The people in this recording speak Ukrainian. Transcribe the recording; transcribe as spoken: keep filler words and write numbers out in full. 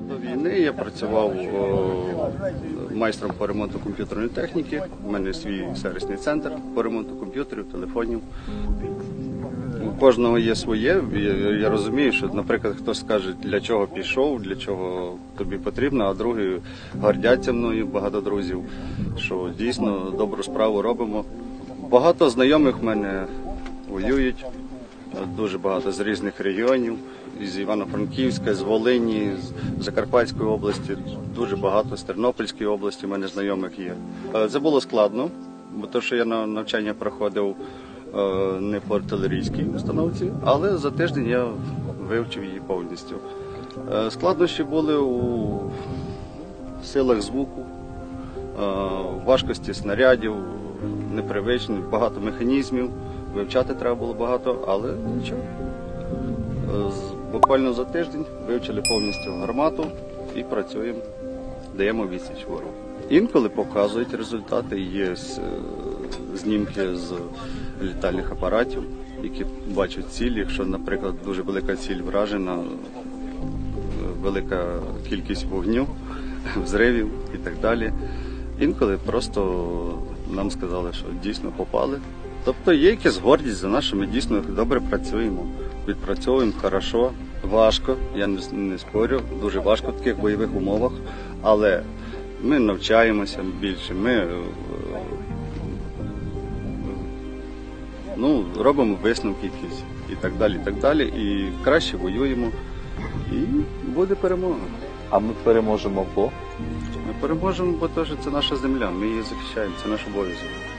До війни я працював о, майстром по ремонту комп'ютерної техніки. У мене свій сервісний центр по ремонту комп'ютерів, телефонів. У кожного є своє. Я, я розумію, що, наприклад, хтось скаже, для чого пішов, для чого тобі потрібно, а другі гордяться мною, багато друзів, що дійсно добру справу робимо. Багато знайомих в мене воюють, дуже багато з різних регіонів. Із Івано-Франківська, з Волині, з Закарпатської області, дуже багато, з Тернопільської області в мене знайомих є. Це було складно, бо то, що я на навчання проходив не по артилерійській установці, але за тиждень я вивчив її повністю. Складнощі були у силах звуку, важкості снарядів, непривичні, багато механізмів, вивчати треба було багато, але нічого. Буквально за тиждень вивчили повністю гармату і працюємо, даємо відсіч ворогу. Інколи показують результати, є знімки з літальних апаратів, які бачать ціль, якщо, наприклад, дуже велика ціль вражена, велика кількість вогню, взривів і так далі. Інколи просто нам сказали, що дійсно попали. Тобто є якась гордість за нас, що ми дійсно добре працюємо, відпрацьовуємо хорошо, важко, я не, не спорю, дуже важко в таких бойових умовах, але ми навчаємося більше, ми ну, робимо висновки якісь і так далі, і так далі, і краще воюємо, і буде перемога. А ми переможемо бо? Ми переможемо, бо то, що це наша земля, ми її захищаємо, це наш обов'язок.